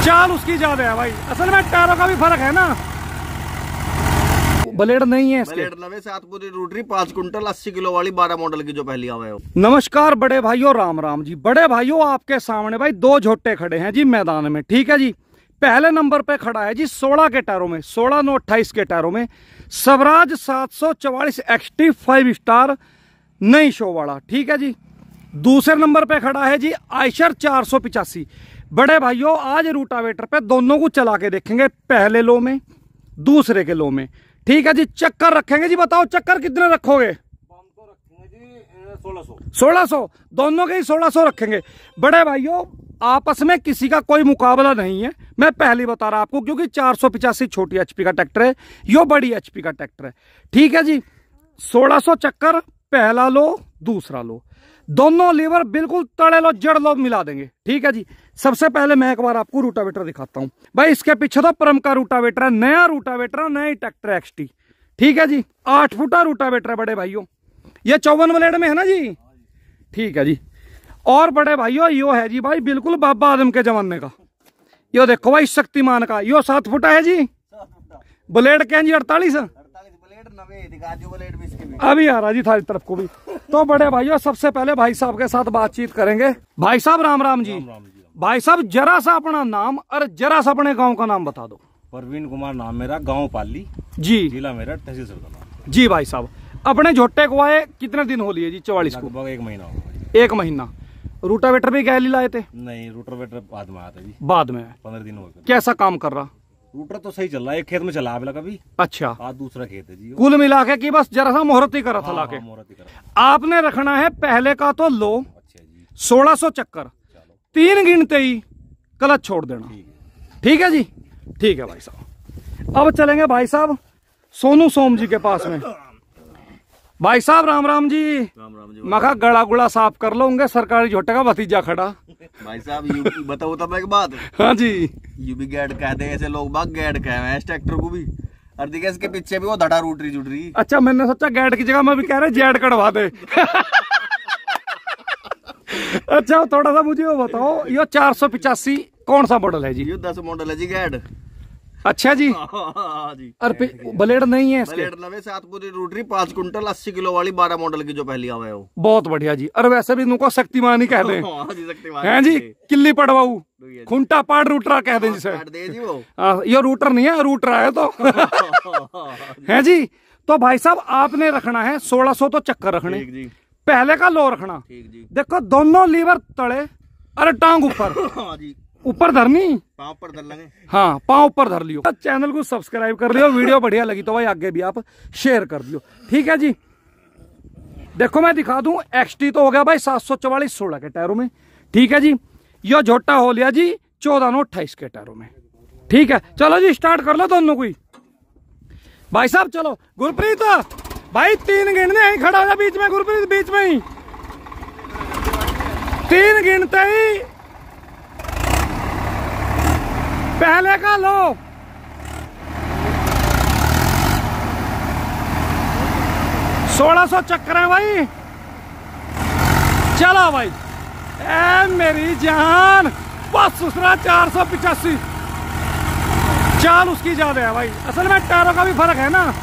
चाल उसकी ज्यादा है भाई, असल में टायरों का भी फर्क है ना। ब्लेड नहीं है इसके। ब्लेड नवे 7 पूरी रोटरी 5 कुंटल 80 किलो वाली 12 मॉडल की जो पहली आवे हो। नमस्कार बड़े भाइयों, राम राम जी। बड़े भाइयों आपके सामने भाई दो झोटे खड़े हैं जी मैदान में, ठीक है जी। पहले नंबर पे खड़ा है जी 16 के टायरों में, 16 9 28 के टायरों में स्वराज 744 XT 5 स्टार नई शो वाला, ठीक है जी। दूसरे नंबर पे खड़ा है जी आयशर 485। बड़े भाइयों आज रूटावेटर पे दोनों को चला के देखेंगे, पहले लो में दूसरे के लो में, ठीक है जी। चक्कर रखेंगे जी, बताओ चक्कर कितने रखोगे? हम तो रखेंगे जी 1600 दोनों के ही 1600 रखेंगे। बड़े भाइयों आपस में किसी का कोई मुकाबला नहीं है, मैं पहले बता रहा आपको, क्योंकि 485 छोटी HP का ट्रैक्टर है, यो बड़ी HP का ट्रैक्टर है, ठीक है जी। 1600 चक्कर, पहला लो दूसरा लो, दोनों लीवर बिल्कुल तड़े लो जड़ लो मिला देंगे, ठीक है जी। सबसे पहले मैं एक बार आपको रूटावेटर दिखाता हूं भाई। इसके पीछे तो परम का रूटावेटर है, नया रूटावेटर, नई ट्रैक्टर XT, ठीक है जी। 8 फुटा रूटावेटर है बड़े भाइयों, ये 54 ब्लेड में है ना जी, ठीक है जी। और बड़े भाइयों यो है जी भाई बिल्कुल बाबा आदम के जमाने का, यो देखो भाई शक्तिमान का, यो 7 फुटा है जी। ब्लेड के जी 48 अभी आ रहा जी थारी तरफ को भी। तो बड़े भाइयों सबसे पहले भाई साहब के साथ बातचीत करेंगे। भाई साहब राम राम जी। भाई साहब जरा सा अपना नाम और जरा सा अपने गांव का नाम बता दो। परवीन कुमार नाम मेरा, गांव पाली जी, जिला मेरा तहसील सरगना जी। भाई साहब अपने झोटे को आए कितने दिन हो लिए जी? 44 को लगभग 1 महीना हो। 1 महीना। रूटावेटर भी गैली लाए थे? नहीं, रूटावेटर बाद में आया था जी, बाद में। 15 दिन हो गए। कैसा काम कर रहा? रूटर तो सही चल रहा है, एक खेत में चला अगला कभी। अच्छा, आज दूसरा खेत है जी। कुल मिला के कि बस जरा सा मुहूर्त ही करा था लाके। मुहूर्त करा। आपने रखना है पहले का तो लो अच्छा जी, 1600 चक्कर, 3 गिनते ही क्लच छोड़ देना, ठीक है जी। ठीक है भाई साहब, अब चलेंगे भाई साहब सोनू सोम जी के पास में। भाई साहब राम राम जी। राम राम जी। मखा गड़ा गुड़ा साफ कर लो, उनके सरकारी झोटे का भतीजा खड़ा। भाई साहब यू बताओ तब एक बात। हाँ जी, यू भी गैड कहते हैं, ऐसे लोग बाग गैड कहे हैं इस ट्रैक्टर को भी, और देखिए इसके पीछे भी वो धड़ा रूटरी जुटरी। अच्छा मैंने सोचा गैड की जगह मैं भी कह रहे जेड कढ़वा दे। अच्छा थोड़ा सा मुझे वो बताओ, ये 485 कौन सा मॉडल है जी? ये 10 मॉडल है जी गैड। अच्छा जी। जी। और ब्लेड नहीं है इसके? ब्लेड नवे 7 पूरी रोटरी 5 कुंटल 80 किलो वाली 12 मॉडल की जो पहली आवे हो। बहुत बढ़िया जी। और वैसे भी इनको शक्तिमान ही कह दें। शक्तिमान हैं जी, किल्ली पड़वाऊ खुंटा पाड़ रूटरा कह दें जिसे। ये रूटर नहीं है, रूटर है तो। है जी। तो भाई साहब आपने रखना है 1600 तो चक्कर रखने, पहले का लो रखना, देखो दोनों लीवर तड़े, अरे टांग ऊपर, ऊपर धरनी, पाँव ऊपर धर लेंगे। हाँ पाँव ऊपर धर लियो। चैनल को सब्सक्राइब कर लियो, वीडियो बढ़िया लगी तो भाई आगे भी आप शेयर कर दियो, ठीक है जी। देखो मैं दिखा दूं, XT तो हो गया भाई 744 16 के टायरों में, ठीक है जी। यो झोटा हो लिया जी 14 9 28 के टायरों में, ठीक है। चलो जी स्टार्ट कर लो दोनों को ही। भाई साहब चलो। गुरप्रीत भाई 3 गिनने ही खड़ा हो जा बीच में, गुरप्रीत बीच में ही 3 गिनते ही पहले का लो, 1600 चक्कर है भाई। चलो भाई ए मेरी जान, बस दूसरा 485। चाल उसकी ज्यादा है भाई, असल में टायरों का भी फर्क है ना,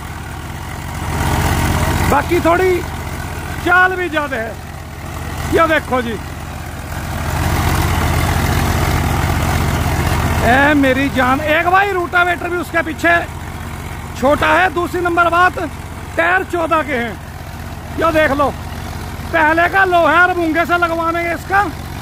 बाकी थोड़ी चाल भी ज्यादा है। ये देखो जी ए मेरी जान। एक भाई रूटावेटर भी उसके पीछे छोटा है। दूसरी नंबर बात, टायर 14 के हैं, ये देख लो। पहले का लो है और मूंगे से लगवाने इसका,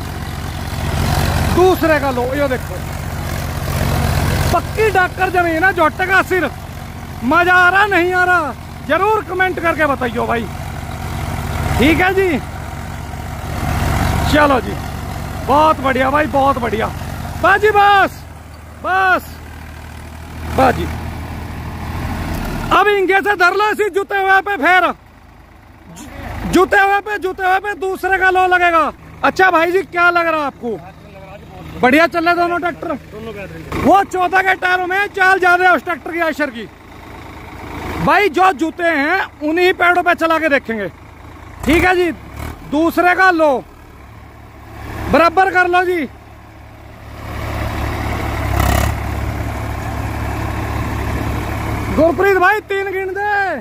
दूसरे का लो, ये देखो पक्की डॉक्टर जमीन है झोटे का। सिर्फ मजा आ रहा नहीं आ रहा जरूर कमेंट करके बताइयो भाई, ठीक है जी। चलो जी बहुत बढ़िया भाई, बहुत बढ़िया बाजी। बस बस बाजी, अब इंगे से धर लो इसी जूते हुए पे, फिर जूते हुए पे दूसरे का लो लगेगा। अच्छा भाई जी क्या लग रहा है आपको? बढ़िया चल रहे दोनों ट्रैक्टर। वो 14 के टायरों में चाल ज्यादा है उस ट्रैक्टर की, आयशर की। भाई जो जूते हैं उन्हीं पेड़ों पे चला के देखेंगे, ठीक है जी। दूसरे का लो बराबर कर लो जी। गुरप्रीत भाई 3 गिन दे।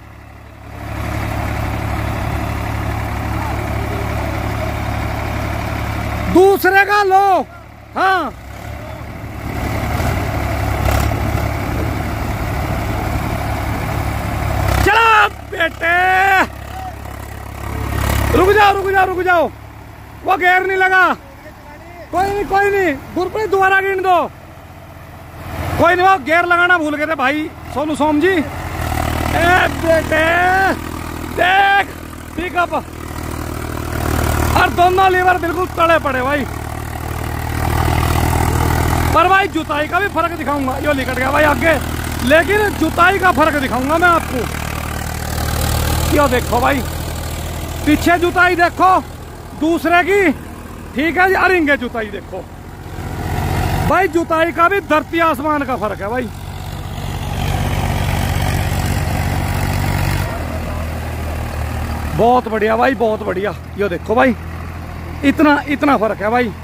दूसरे का लो। हाँ चलो बेटे, रुक जाओ, वो गेयर नहीं लगा। कोई नहीं गुरप्रीत दोबारा गिन दो। कोई नहीं, वो गेयर लगाना भूल गए थे भाई सोनू सोम जी। ए बेटे देख पिकअप, और दोनों लीवर बिल्कुल तड़े पड़े भाई। पर भाई जुताई का भी फर्क दिखाऊंगा। यो निकट गया भाई आगे, लेकिन जुताई का फर्क दिखाऊंगा मैं आपको। यो देखो भाई, पीछे जुताई देखो दूसरे की, ठीक है जी। अरिंगे जुताई देखो भाई, जुताई का भी धरती आसमान का फर्क है भाई। बहुत बढ़िया भाई, बहुत बढ़िया। यो देखो भाई, इतना फर्क है भाई।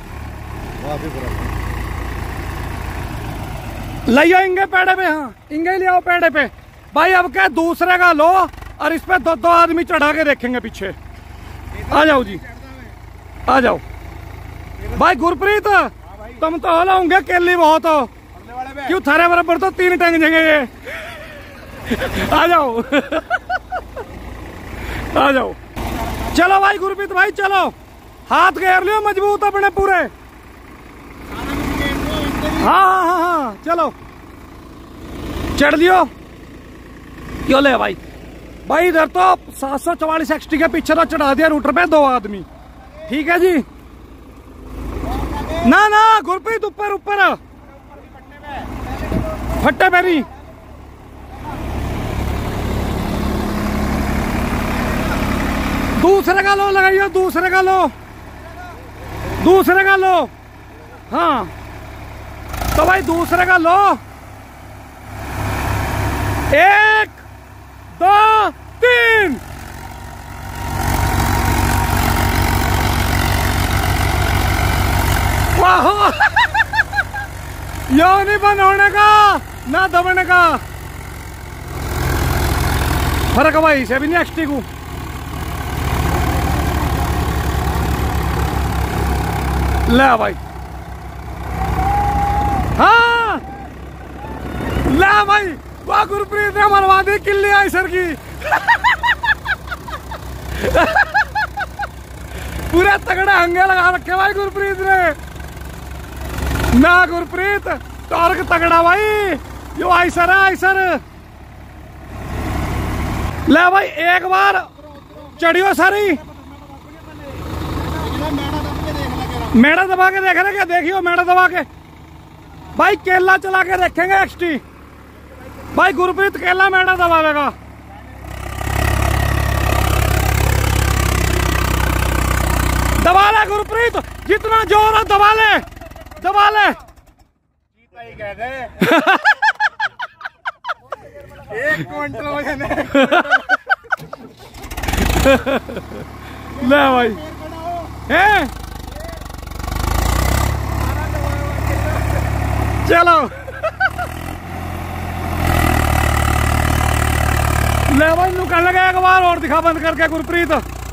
ले आओ इंगे पेड़े पे। हाँ इंगे ले आओ पेड़े पे भाई। अब क्या दूसरे का लो, और इस पे 2 आदमी चढ़ा के देखेंगे पीछे। आ जाओ जी, आ जाओ भाई। गुरप्रीत तुम तो होला होंगे केली बहुत हो, क्यों थारे बराबर तो 3 टंग जाएंगे ये। आ जाओ आ जाओ, चलो भाई गुरप्रीत भाई चलो, हाथ घेर लियो मजबूत अपने पूरे। हाँ चलो चढ़ लियो। क्यों ले भाई, इधर तो 744 XT के पीछे तो चढ़ा दिया रूटर पे 2 आदमी, ठीक है जी। ना गुरप्रीत ऊपर फट्टे पे नहीं। दूसरे का लो लगाइयो, दूसरे का लो। हाँ तो भाई दूसरे का लो। 1 2 3। वाह यो नहीं बंद होने का ना दबने का फर्क भाई से भी नहीं XT को। ले भाई, हाँ ले भाई, वाह गुरप्रीत ने मरवा दी किल्ली आइसर की। पूरे तगड़े हंगे लगा रखे भाई गुरप्रीत ने। ना गुरप्रीत टॉर्क तगड़ा भाई, यो आइसर है आइसर। ले भाई एक बार चढ़ियो सारी, मेड़ा दबा के देख रहे क्या, देखियो मेड़ा दबा के भाई। केला चला के देखेंगे XT भाई। गुरप्रीत केला मेड़ा दबावेगा। दबा ले गुरप्रीत, जितना जोर है दबा ले। कह गए 1 क्विंटल वजन है। ले भाई हैं, चलो ले भाई निकल लगा। एक बार और दिखा बंद करके गुरप्रीत।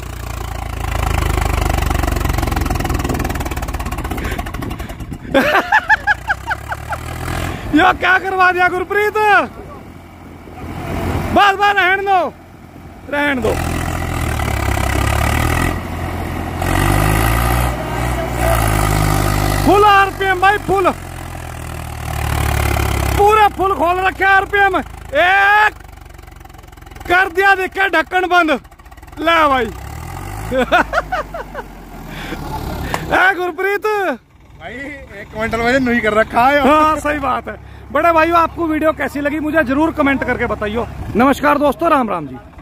यो क्या करवा दिया गुरप्रीत। बस रहन दो। फुल RPM भाई, पूरे फुल खोल रखे RPM। 1 कर दिया, देखे ढक्कन बंद। ले भाई गुरप्रीत भाई 1 क्विंटल वजन नहीं कर रखा है। हाँ सही बात है। बड़े भाइयों आपको वीडियो कैसी लगी मुझे जरूर कमेंट करके बताइयो। नमस्कार दोस्तों, राम राम जी।